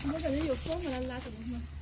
我感觉有风把它拉走了是吗？